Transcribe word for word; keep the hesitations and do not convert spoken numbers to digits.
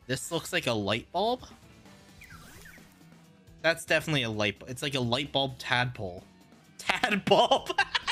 This looks like a light bulb. That's definitely a light. It's like a light bulb tadpole. Tadbulb.